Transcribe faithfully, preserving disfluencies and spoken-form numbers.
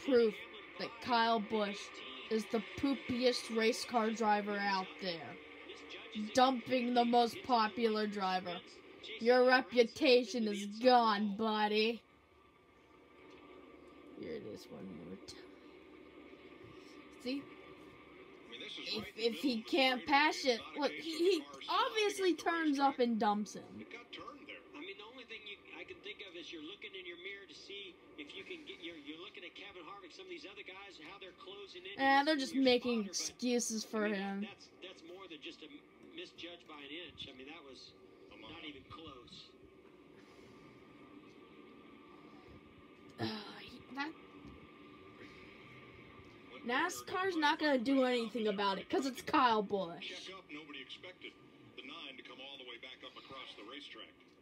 proof that Kyle Busch is the poopiest race car driver out there. Dumping the most popular driver. Your reputation is gone, buddy. Here it is one more time. See? If, if he can't pass it, look, he, he obviously turns up and dumps him. I mean, the only thing you, I can think of is you're looking in your mirror to see if you can get, you're, you're looking at Kevin Harvick, some of these other guys, how they're closing in. Eh, they're just making excuses for him. That's, that's more than just a misjudge by an inch. I mean, that was not even close. Uh, that NASCAR's not gonna do anything about it because it's Kyle Busch. Check up, nobody expected the nine to come all the way back up across the racetrack.